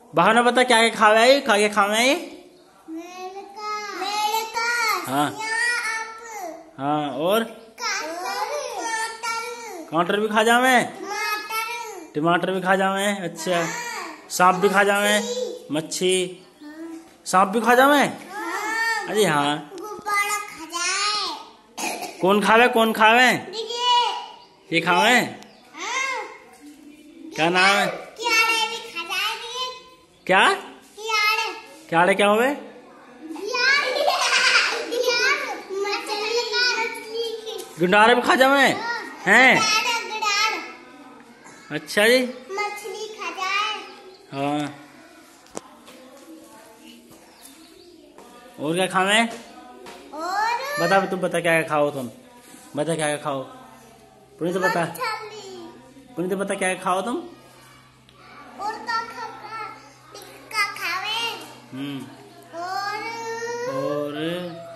भावना बता क्या क्या खावे, खा के खावे ये? हाँ हाँ, और काउंटर भी खा जावे, टमाटर भी खा जावे। अच्छा, सांप भी खा जावे, मच्छी, सांप भी खा जावे। अरे हाँ, कौन खावे, कौन खावे? ये खावे। क्या नाम है? क्या क्याड़े क्या हुए? गुंडारे भी खा जावे हैं? अच्छा जी, मछली खा जाए। हाँ, और क्या खावे? और बता, तुम बता क्या क्या खाओ, तुम बता क्या क्या खाओ। पुनीत बता, पुनीत बता क्या क्या खाओ तुम। और टिक्का खावे। और